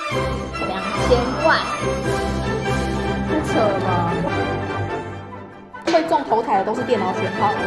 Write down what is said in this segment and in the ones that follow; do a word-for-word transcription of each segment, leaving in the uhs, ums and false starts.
两千万， 太扯了吧！会中头彩的都是电脑选号。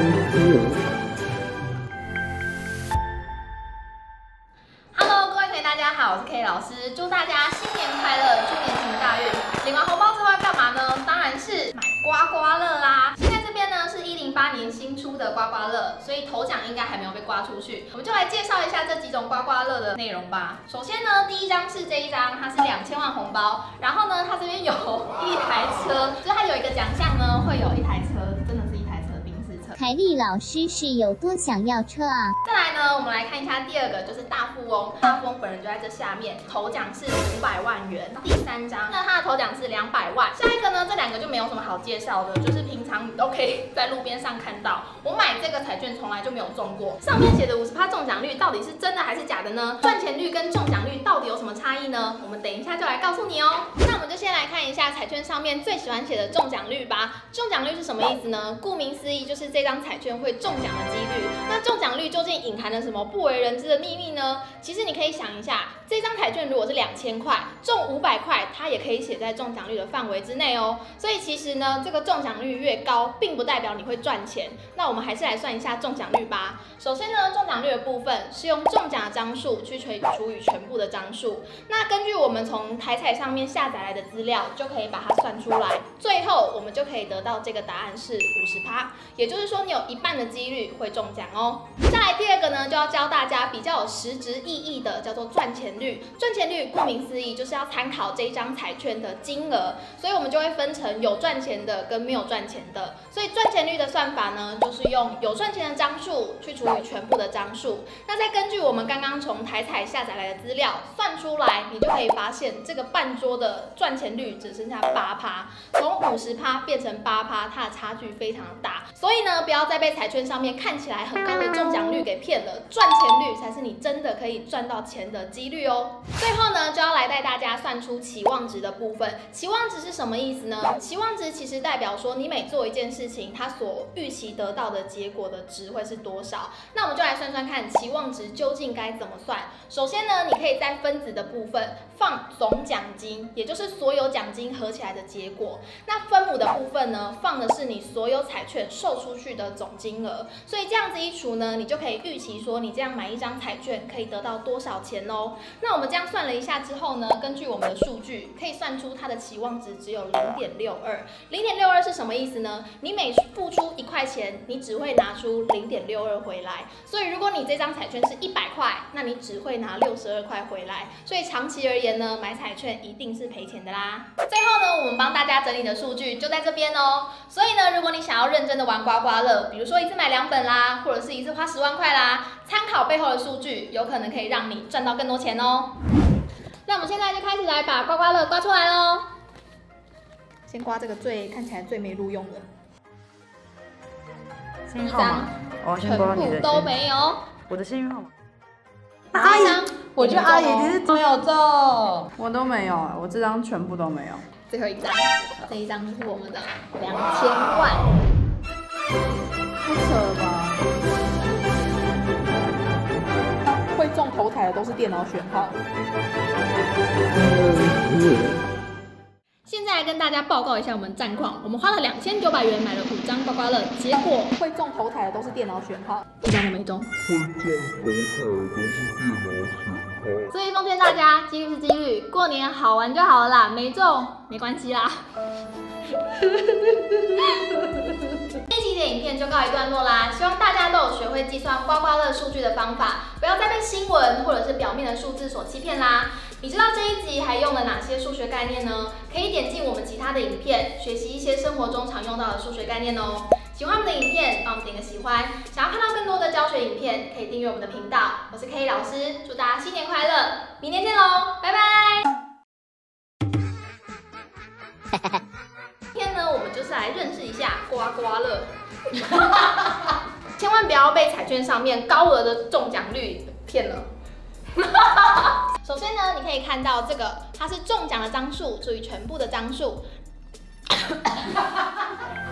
Hello， 各位同学，大家好，我是 K 老师，祝大家新年快乐，猪年行大运。领完红包之后要干嘛呢？当然是买刮刮乐啦。现在这边呢是一零八年新出的刮刮乐，所以头奖应该还没有被刮出去。我们就来介绍一下这几种刮刮乐的内容吧。首先呢，第一张是这一张，它是两千万红包，然后呢，它这边有一台车，就是它有一个奖项呢，会有一台车，真的是一台车，宾士车。 凯莉老师是有多想要车啊？ 再来呢，我们来看一下第二个，就是大富翁。大富翁本人就在这下面，头奖是五百万元。第三张，那它的头奖是两百万。下一个呢，这两个就没有什么好介绍的，就是平常你都可以在路边上看到。我买这个彩券从来就没有中过，上面写的五十趴中奖率到底是真的还是假的呢？赚钱率跟中奖率到底有什么差异呢？我们等一下就来告诉你哦。那我们就先来看一下彩券上面最喜欢写的中奖率吧。中奖率是什么意思呢？顾名思义，就是这张彩券会中奖的几率。那中奖率究竟隐含了什么不为人知的秘密呢？其实你可以想一下，这张彩券如果是两千块，中五百块，它也可以写在中奖率的范围之内哦。所以其实呢，这个中奖率越高，并不代表你会赚钱。那我们还是来算一下中奖率吧。首先呢，中奖率的部分是用中奖的张数去除以全部的张数。那根据我们从台彩上面下载来的资料，就可以把它算出来。最后我们就可以得到这个答案是五十趴，也就是说你有一半的几率会中奖哦。再来第二个呢，就要教大家比较有实质意义的，叫做赚钱率。赚钱率顾名思义就是要参考这一张彩券的金额，所以我们就会分成有赚钱的跟没有赚钱的。所以赚钱率的算法呢，就是用有赚钱的张数去除以全部的张数。那再根据我们刚刚从台彩下载来的资料算出来，你就可以发现这个半桌的赚钱率只剩下八趴，从五十趴变成八趴，它的差距非常大。所以呢，不要再被彩券上面看起来很高的中奖率给骗了，赚钱率才是你真的可以赚到钱的几率哦。最后呢，就要来带大家算出期望值的部分。期望值是什么意思呢？期望值其实代表说你每做一件事情，它所预期得到的结果的值会是多少。那我们就来算算看，期望值究竟该怎么算。首先呢，你可以在分子的部分放总奖金，也就是所有奖金合起来的结果。那分母的部分呢，放的是你所有彩券售出去的总金额。所以这样子一除呢，你就可以预期说你这样买一张彩券可以得到多少钱哦。那我们这样算了一下之后呢，根据我们的数据，可以算出它的期望值只有零点六二。零点六二是什么意思呢？你每付出一块钱，你只会拿出零点六二回来。所以如果你这张彩券是一百块，那你只会拿六十二块回来。所以长期而言呢，买彩券一定是赔钱的啦。最后呢，我们帮大家整理的数据就在这边哦。所以呢，如果你想要认真的玩刮刮乐，比如说一次买两本啦，或者是一次花十万块啦，参考背后的数据，有可能可以让你赚到更多钱哦。那我们现在就开始来把刮刮乐刮出来喽。先刮这个最看起来最没录用的。 幸运号码，我先刮你的。 全部都没有。 我的幸运号码。 阿姨， 我觉得阿姨一定是没有中，我都没有，我这张全部都没有。 最后一张，这一张就是我们的两千万。 太扯了吧！会中头彩的都是电脑选号。 现在来跟大家报告一下我们战况，我们花了两千九百元买了五张刮刮乐，结果会中头彩的都是电脑选号， 一张都没中。 会中头彩的都是电脑选号。 所以奉劝大家，几率是几率，过年好玩就好了啦，没中没关系啦。这期的影片就告一段落啦，希望大家都有学会计算刮刮乐数据的方法，不要再被新闻或者是表面的数字所欺骗啦。你知道这一集还用了哪些数学概念呢？可以点进我们其他的影片，学习一些生活中常用到的数学概念哦。喜欢我们的影片，帮我们点个喜欢。想要看到更多的教学影片，可以订阅我们的频道。我是 K 老师，祝大家新年快乐，明年见喽，拜拜。今天呢，我们就是来认识一下刮刮乐。千万不要被彩券上面高额的中奖率骗了。首先呢，你可以看到这个，它是中奖的张数除以全部的张数。